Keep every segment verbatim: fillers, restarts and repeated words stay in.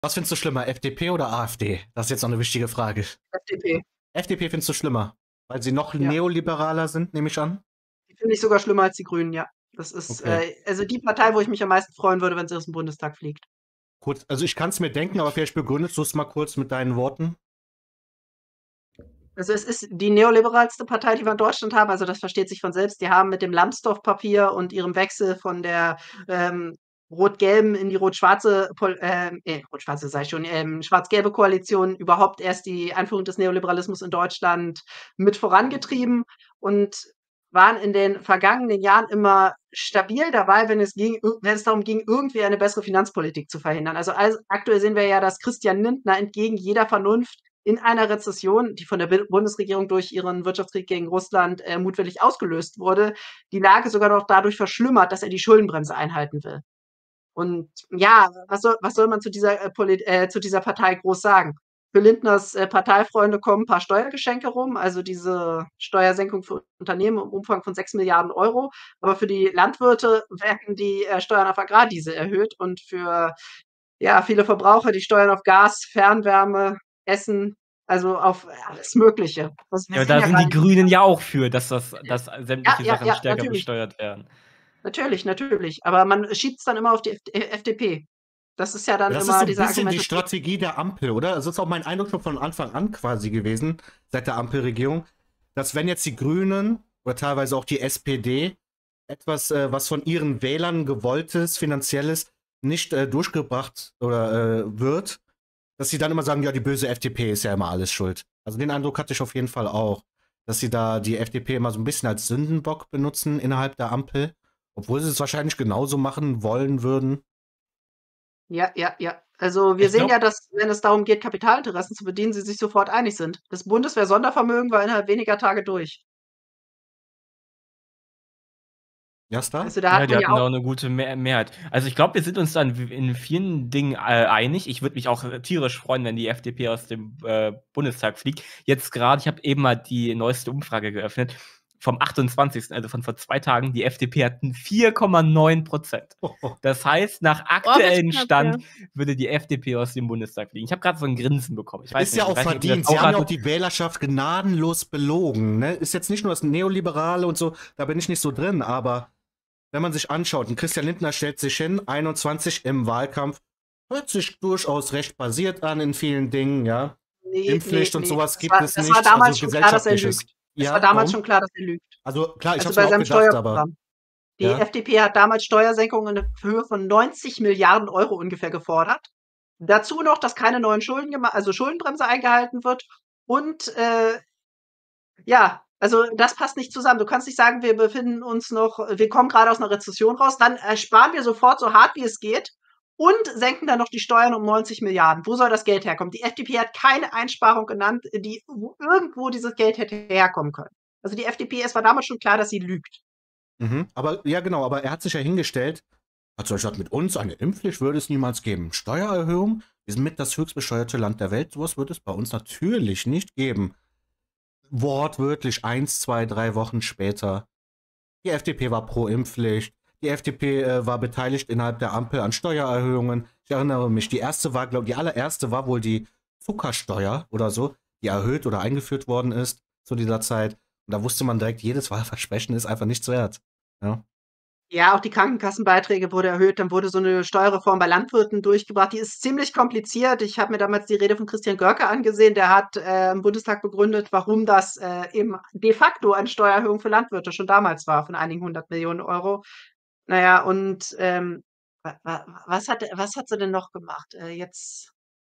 Was findest du schlimmer, F D P oder AfD? Das ist jetzt noch eine wichtige Frage. F D P. F D P findest du schlimmer, weil sie noch Ja. neoliberaler sind, nehme ich an? Die finde ich sogar schlimmer als die Grünen, ja. Das ist, Okay. äh, also die Partei, wo ich mich am meisten freuen würde, wenn sie aus dem Bundestag fliegt. Kurz, also ich kann es mir denken, aber vielleicht begründest du es mal kurz mit deinen Worten. Also es ist die neoliberalste Partei, die wir in Deutschland haben. Also das versteht sich von selbst. Die haben mit dem Lambsdorff-Papier und ihrem Wechsel von der ähm, rot-gelben in die rot-schwarze, Pol ähm, äh, rot-schwarze sage ich schon, ähm, schwarz-gelbe Koalition überhaupt erst die Einführung des Neoliberalismus in Deutschland mit vorangetrieben und waren in den vergangenen Jahren immer stabil dabei, wenn es ging, ir wenn es darum ging, irgendwie eine bessere Finanzpolitik zu verhindern. Also als aktuell sehen wir ja, dass Christian Lindner entgegen jeder Vernunft in einer Rezession, die von der Bi Bundesregierung durch ihren Wirtschaftskrieg gegen Russland äh, mutwillig ausgelöst wurde, die Lage sogar noch dadurch verschlimmert, dass er die Schuldenbremse einhalten will. Und ja, was soll was soll man zu dieser, äh, Polit äh, zu dieser Partei groß sagen? Für Lindners, äh, Parteifreunde kommen 'n paar Steuergeschenke rum, also diese Steuersenkung für Unternehmen im Umfang von sechs Milliarden Euro. Aber für die Landwirte werden die, äh, Steuern auf Agrardiesel erhöht und für, ja, viele Verbraucher die Steuern auf Gas, Fernwärme, Essen, also auf alles Mögliche. Also, wir Ja, sehen da ja sind die grade Grünen ja auch für, dass das Äh, dass ja, sämtliche ja, Sachen ja, stärker natürlich. besteuert werden. Natürlich, natürlich. Aber man schiebt's dann immer auf die F äh, F D P. Das ist ja dann Das ist so immer ein diese bisschen die Argumentation. Strategie der Ampel, oder? Das ist auch mein Eindruck schon von Anfang an quasi gewesen, seit der Ampelregierung, dass wenn jetzt die Grünen oder teilweise auch die S P D etwas, äh, was von ihren Wählern gewolltes, finanzielles, nicht äh, durchgebracht oder äh, wird, dass sie dann immer sagen, ja, die böse F D P ist ja immer alles schuld. Also den Eindruck hatte ich auf jeden Fall auch, dass sie da die F D P immer so ein bisschen als Sündenbock benutzen innerhalb der Ampel, obwohl sie es wahrscheinlich genauso machen wollen würden. Ja, ja, ja. Also, wir Ich sehen glaube ja, dass, wenn es darum geht, Kapitalinteressen zu bedienen, sie sich sofort einig sind. Das Bundeswehr-Sondervermögen war innerhalb weniger Tage durch. Ja, Star? Also, da Ja, hat die man ja hatten da auch auch 'ne gute Mehr Mehrheit. Also, ich glaube, wir sind uns dann w in vielen Dingen, äh, einig. Ich würde mich auch, äh, tierisch freuen, wenn die F D P aus dem, äh, Bundestag fliegt. Jetzt grade ich habe eben mal die neueste Umfrage geöffnet vom achtundzwanzigsten, also von vor zwei Tagen. Die F D P hat 'n vier Komma neun Prozent. Das heißt, nach Oh, wird aktuellem knapp, Stand ja. würde die F D P aus dem Bundestag fliegen. Ich habe grad so 'n Grinsen bekommen. Ich weiß Ist nicht ja ich auch weiß nicht, ob ihr das verdient. Sie auch haben ja auch hattet. die Wählerschaft gnadenlos belogen. Ne? Ist jetzt nicht nur das Neoliberale und so, da bin ich nicht so drin, aber wenn man sich anschaut, und Christian Lindner stellt sich hin, einundzwanzig im Wahlkampf, hört sich durchaus recht basiert an in vielen Dingen, ja. Ne, ne, Impfpflicht und ne. sowas Das gibt war es das war nicht, also damals schon klar, dass er gesellschaftliches. lügt. Es war Ja, damals warum? schon klar, dass er lügt. Also klar, ich Also, hab's bei mir auch seinem gedacht, aber Steuerprogramm. Die ja. F D P hat damals Steuersenkungen in Höhe von neunzig Milliarden Euro ungefähr gefordert. Dazu noch, dass keine neuen Schulden gema also Schuldenbremse eingehalten wird und, äh ja, also das passt nicht zusammen. Du kannst nicht sagen, wir befinden uns noch wir kommen grade aus 'ner Rezession raus, dann, äh, sparen wir sofort so hart wie es geht und senken dann noch die Steuern um neunzig Milliarden. Wo soll das Geld herkommen? Die F D P hat keine Einsparung genannt, die wo irgendwo dieses Geld hätte herkommen können. Also die F D P es war damals schon klar, dass sie lügt. Mhm. Aber ja genau, aber er hat sich ja hingestellt, hat so gesagt, mit uns eine Impfpflicht würde es niemals geben. Steuererhöhung, wir sind mit das höchstbesteuerte Land der Welt, sowas wird es bei uns natürlich nicht geben. Wortwörtlich eins, zwei, drei Wochen später. Die F D P war pro Impfpflicht. Die F D P äh, war beteiligt innerhalb der Ampel an Steuererhöhungen. Ich erinnere mich, die erste war, glaube die allererste war wohl die Zuckersteuer oder so, die erhöht oder eingeführt worden ist zu dieser Zeit. Und da wusste man direkt, jedes Wahlversprechen ist einfach nichts wert. Ja. Ja, auch die Krankenkassenbeiträge wurde erhöht, dann wurde so 'ne Steuerreform bei Landwirten durchgebracht. Die ist ziemlich kompliziert. Ich habe mir damals die Rede von Christian Görke angesehen, der hat, äh, im Bundestag begründet, warum das, äh, eben de facto eine Steuererhöhung für Landwirte schon damals war von einigen hundert Millionen Euro. Na ja, und, ähm, wa wa was hat was hat sie denn noch gemacht? Äh, jetzt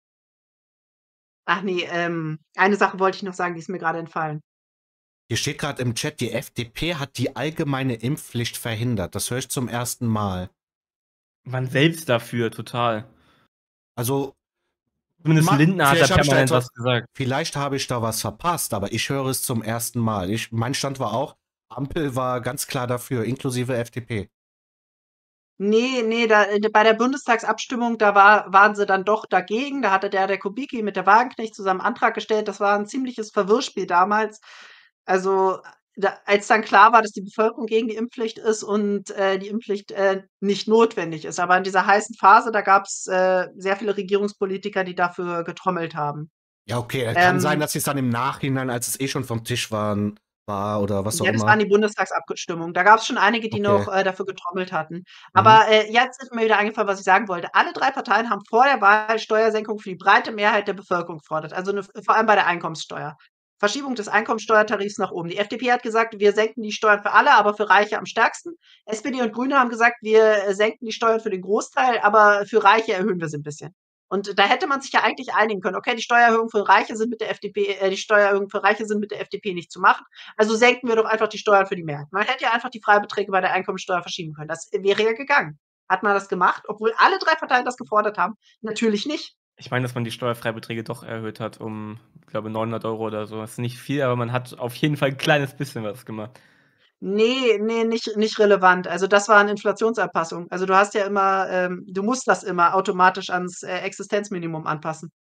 ach ne, ähm, eine Sache wollte ich noch sagen, die ist mir grade entfallen. Hier steht gerade im Chat, die F D P hat die allgemeine Impfpflicht verhindert. Das höre ich zum ersten Mal. Waren selbst dafür, total. Also, Zumindest ma Lindner hat da vielleicht habe ich da permanent etwa was gesagt. vielleicht habe ich da was verpasst, aber ich höre es zum ersten Mal. Ich mein Stand war auch, Ampel war ganz klar dafür, inklusive F D P. Ne, ne, da äh, bei der Bundestagsabstimmung, da war waren sie dann doch dagegen. Da hatte der der Kubicki mit der Wagenknecht zusammen 'n Antrag gestellt. Das war 'n ziemliches Verwirrspiel damals. Also, da als dann klar war, dass die Bevölkerung gegen die Impfpflicht ist und, äh, die Impfpflicht, äh, nicht notwendig ist. Aber in dieser heißen Phase, da gab's, äh, sehr viele Regierungspolitiker, die dafür getrommelt haben. Ja, okay, äh, kann sein, Ähm dass sie's dann im Nachhinein, als es eh schon vom Tisch waren war oder was auch Ja, das waren immer. die Bundestagsabstimmungen. Da gab's schon einige, die noch, Okay. äh, dafür getrommelt hatten. Mhm. Aber, äh, jetzt ist mir wieder eingefallen, was ich sagen wollte. Alle drei Parteien haben vor der Wahl Steuersenkung für die breite Mehrheit der Bevölkerung gefordert, also 'ne vor allem bei der Einkommenssteuer. Verschiebung des Einkommenssteuertarifs nach oben. Die F D P hat gesagt: „Wir senken die Steuern für alle, aber für Reiche am stärksten.“ S P D und Grüne haben gesagt: „Wir, äh, senken die Steuern für den Großteil, aber für Reiche erhöhen wir sie 'n bisschen.“ Und da hätte man sich ja eigentlich einigen können: „Okay, die Steuererhöhungen für Reiche sind mit der F D P äh, die Steuererhöhungen für Reiche sind mit der F D P nicht zu machen, also senken wir doch einfach die Steuern für die Mehrheit.“ Man hätte ja einfach die Freibeträge bei der Einkommenssteuer verschieben können. Das wäre ja gegangen. Hat man das gemacht, obwohl alle drei Parteien das gefordert haben? Natürlich nicht. Ich meine, dass man die Steuerfreibeträge doch erhöht hat um, ich glaube, neunhundert Euro oder so. Das ist nicht viel, aber man hat auf jeden Fall 'n kleines bisschen was gemacht. Ne, ne, nicht nicht relevant. Also, das waren Inflationsanpassungen. Also, du hast ja immer ähm, du musst das immer automatisch ans, äh, Existenzminimum anpassen.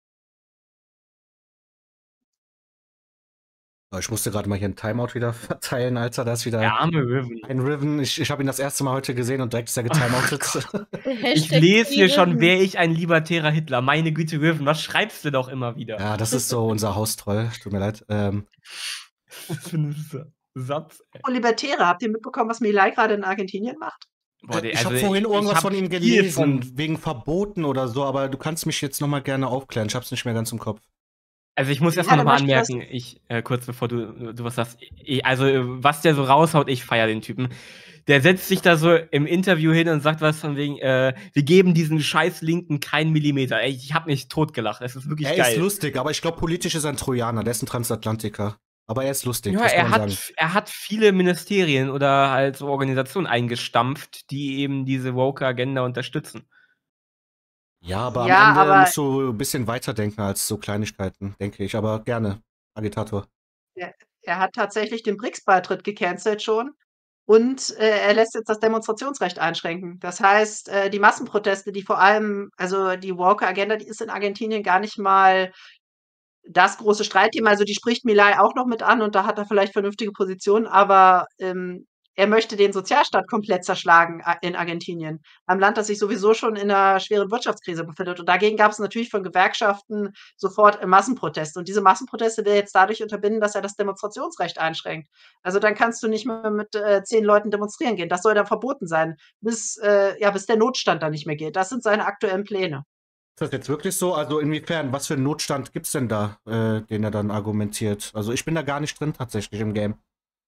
Oh, ich musste grad mal hier 'n Timeout wieder verteilen, Alter. Da ist Der wieder arme Riven. ein Riven. Ich ich habe ihn das erste Mal heute gesehen und direkt ist er getimeoutet. Ich lese hier schon: „Wäre ich ein libertärer Hitler.“ Meine Güte, Riven, was schreibst du doch immer wieder? Ja, das ist so unser Haustroll. Tut mir leid. Ähm Was für 'n Sa Satz, ey. Apropos Libertäre, habt ihr mitbekommen, was Milei grade in Argentinien macht? Boah, Äh, de ich also, habe vorhin ich irgendwas habe von ihm viel von gelesen, wegen Verboten oder so, aber du kannst mich jetzt noch mal gerne aufklären. Ich habe es nicht mehr ganz im Kopf. Also, ich muss erst Ja, mal der noch mal möchte das anmerken, ich äh, kurz bevor du du was sagst, i also, was der so raushaut, ich feiere den Typen. Der setzt sich da so im Interview hin und sagt was von wegen, äh: „Wir geben diesen scheiß Linken keinen Millimeter.“ Ey, ich habe mich totgelacht. Es ist wirklich Er ist geil. lustig, aber ich glaube, politisch ist er 'n Trojaner. Der ist 'n Transatlantiker. Aber er ist lustig, Ja, das kann er man hat sagen. er hat viele Ministerien oder halt so Organisationen eingestampft, die eben diese woke Agenda unterstützen. Ja, aber am Ja, Ende aber musst du bisschen weiter denken als so Kleinigkeiten, denke ich. Aber gerne, Agitator. Er er hat tatsächlich den BRICS-Beitritt gecancelt schon und, äh, er lässt jetzt das Demonstrationsrecht einschränken. Das heißt, äh, die Massenproteste, die vor allem also, die woke Agenda, die ist in Argentinien gar nicht mal das große Streitthema. Also, die spricht Milei auch noch mit an und da hat er vielleicht vernünftige Positionen, aber, ähm, er möchte den Sozialstaat komplett zerschlagen a in Argentinien, einem Land, das sich sowieso schon in 'ner schweren Wirtschaftskrise befindet. Und dagegen gab's natürlich von Gewerkschaften sofort, äh, Massenproteste. Und diese Massenproteste will er jetzt dadurch unterbinden, dass er das Demonstrationsrecht einschränkt. Also, dann kannst du nicht mehr mit, äh, zehn Leuten demonstrieren gehen. Das soll dann verboten sein, bis äh, ja, bis der Notstand dann nicht mehr geht. Das sind seine aktuellen Pläne. Ist das jetzt wirklich so? Also, inwiefern? Was für 'n Notstand gibt's denn da, äh, den er dann argumentiert? Also, ich bin da gar nicht drin tatsächlich im Game.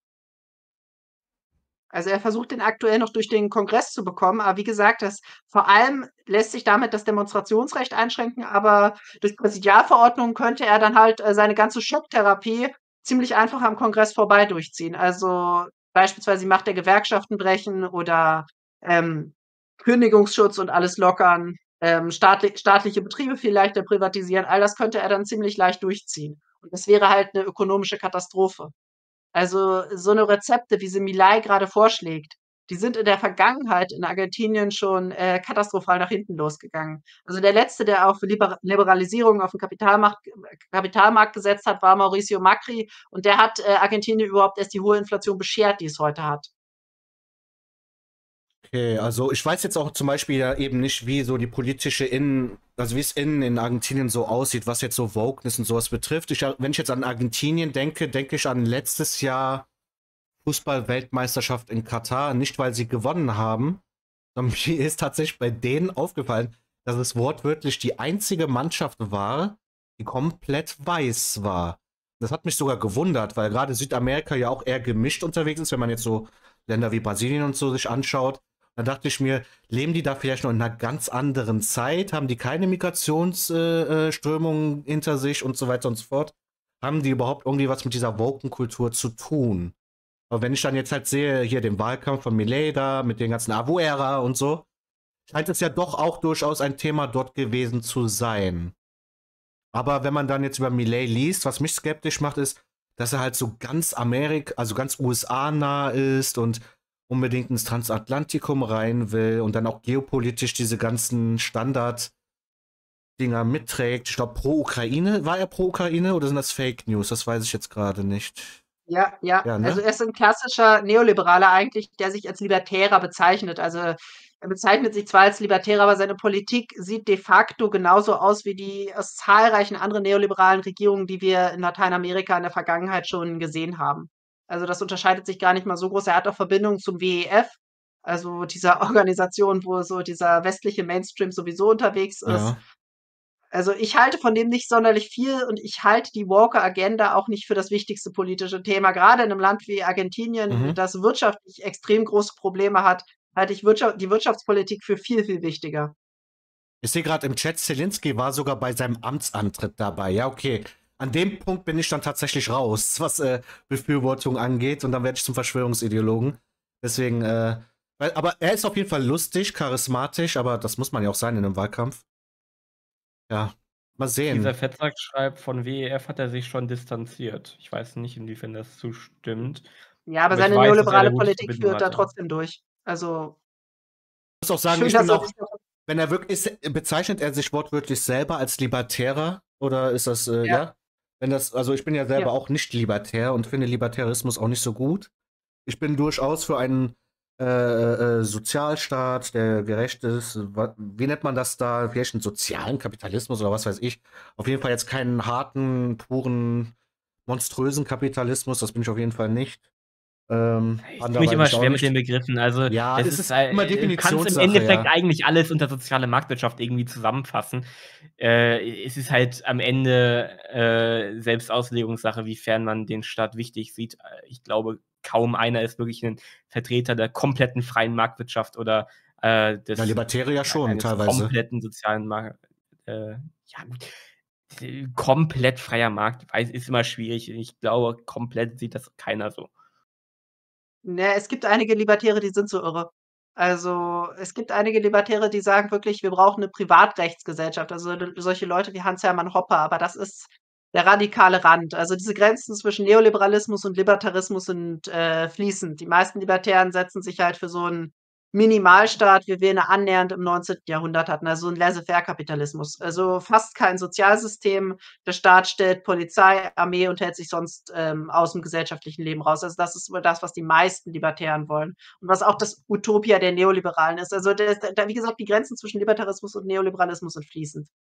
Also, er versucht den aktuell noch durch den Kongress zu bekommen, aber wie gesagt, das vor allem lässt sich damit das Demonstrationsrecht einschränken, aber durch Präsidialverordnungen könnte er dann halt, äh, seine ganze Schocktherapie ziemlich einfach am Kongress vorbei durchziehen. Also, beispielsweise die Macht der Gewerkschaften brechen oder, ähm, Kündigungsschutz und alles lockern, ähm, staatli staatliche Betriebe viel leichter privatisieren. All das könnte er dann ziemlich leicht durchziehen. Und das wäre halt 'ne ökonomische Katastrophe. Also, so 'ne Rezepte, wie sie Milei grade vorschlägt, die sind in der Vergangenheit in Argentinien schon, äh, katastrophal nach hinten losgegangen. Also, der Letzte, der auf Libera Liberalisierung aufm Kapitalmacht Kapitalmarkt gesetzt hat, war Mauricio Macri und der hat, äh, Argentinien überhaupt erst die hohe Inflation beschert, die es heute hat. Okay, also, ich weiß jetzt auch zum Beispiel ja eben nicht, wie so die politische innen also, wie's innen in Argentinien so aussieht, was jetzt so Wokeness und so was betrifft. Ich ja wenn ich jetzt an Argentinien denke, denke ich an letztes Jahr Fußball-Weltmeisterschaft in Katar, nicht weil sie gewonnen haben, sondern mir ist tatsächlich bei denen aufgefallen, dass es wortwörtlich die einzige Mannschaft war, die komplett weiß war. Das hat mich sogar gewundert, weil grade Südamerika ja auch eher gemischt unterwegs ist, wenn man jetzt so Länder wie Brasilien und so sich anschaut. Da dachte ich mir: „Leben die da vielleicht noch in 'ner ganz anderen Zeit? Haben die keine Migrations äh, äh, Strömungen hinter sich und so weiter und so fort? Haben die überhaupt irgendwie was mit dieser woken Kultur zu tun?“ Aber wenn ich dann jetzt halt sehe, hier den Wahlkampf von Milei da mit den ganzen Avuera und so, scheint es ja doch auch durchaus ein Thema dort gewesen zu sein. Aber wenn man dann jetzt über Milei liest, was mich skeptisch macht, ist, dass er halt so ganz Amerik also, ganz U S A-nah ist und unbedingt ins Transatlantikum rein will und dann auch geopolitisch diese ganzen Standarddinger mitträgt. Ich glaube, pro Ukraine war er pro Ukraine oder sind das Fake News? Das weiß ich jetzt grade nicht. Ja, ja. Ja, Also, ne? er ist 'n klassischer Neoliberaler eigentlich, der sich als Libertärer bezeichnet. Also, er bezeichnet sich zwar als Libertärer, aber seine Politik sieht de facto genauso aus wie die aus zahlreichen anderen neoliberalen Regierungen, die wir in Lateinamerika in der Vergangenheit schon gesehen haben. Also, das unterscheidet sich gar nicht mal so groß. Er hat auch Verbindungen zum W E F, also dieser Organisation, wo so dieser westliche Mainstream sowieso unterwegs ist. Ja. Also, ich halte von dem nicht sonderlich viel und ich halte die Woke Agenda auch nicht für das wichtigste politische Thema. Grade in 'nem Land wie Argentinien, Mhm. das wirtschaftlich extrem große Probleme hat, halte ich Wirtscha die Wirtschaftspolitik für viel, viel wichtiger. Ich sehe grad im Chat, Zelenskyj war sogar bei seinem Amtsantritt dabei. Ja, okay. An dem Punkt bin ich dann tatsächlich raus, was, äh, Befürwortung angeht und dann werde ich zum Verschwörungsideologen. Deswegen, äh weil aber er ist auf jeden Fall lustig, charismatisch, aber das muss man ja auch sein in 'nem Wahlkampf. Ja, mal Dieser sehen. Fettsack schreibt, von W E F hat er sich schon distanziert. Ich weiß nicht, inwiefern das zustimmt, Ja, aber aber ich seine weiß, dass er 'ne neoliberale gute Politik Verbindung führt er hatte. trotzdem durch. Also Muss auch sagen, schön, ich dass bin er auch sich davon wenn er wirk ist bezeichnet er sich wortwörtlich selber als Libertärer oder ist das, äh Ja. ja? Wenn das also, ich bin ja Ja. selber auch nicht libertär und finde Libertarismus auch nicht so gut. Ich bin durchaus für einen, äh, äh, äh, Sozialstaat, der gerecht ist. Wa wie nennt man das da? Vielleicht 'n sozialen Kapitalismus oder was weiß ich. Auf jeden Fall jetzt keinen harten, puren, monströsen Kapitalismus, das bin ich auf jeden Fall nicht. Ähm, Ich tue mich immer anderweitig auch schwer mit den nicht. Begriffen. Also, Ja, es es ist, ist immer äh du kannst im Definitionssache, Endeffekt ja. eigentlich alles unter soziale Marktwirtschaft irgendwie zusammenfassen. Äh, es ist halt am Ende, äh, Selbstauslegungssache, wiefern man den Staat wichtig sieht. Äh, ich glaube, kaum einer ist wirklich 'nen Vertreter der kompletten freien Marktwirtschaft oder, äh, Ja, des Libertäre ja ei schon, eines teilweise. kompletten sozialen Mar äh, ja gut, äh, komplett freier Markt, weiß ist immer schwierig. Ich glaube, komplett sieht das keiner so. Ne, es gibt einige Libertäre, die sind so irre. Also, es gibt einige Libertäre, die sagen wirklich: „Wir brauchen 'ne Privatrechtsgesellschaft.“ Also, d solche Leute wie Hans-Hermann Hoppe, aber das ist der radikale Rand. Also, diese Grenzen zwischen Neoliberalismus und Libertarismus sind, äh, fließend. Die meisten Libertären setzen sich halt für so 'n Minimalstaat, wie wir ihn annähernd im neunzehnten Jahrhundert hatten, also 'n Laissez-faire-Kapitalismus. Also, fast kein Sozialsystem. Der Staat stellt Polizei, Armee und hält sich sonst, ähm, aus'm gesellschaftlichen Leben raus. Also, das ist wohl das, was die meisten Libertären wollen und was auch das Utopia der Neoliberalen ist. Also, der da wie gesagt, die Grenzen zwischen Libertarismus und Neoliberalismus sind fließend.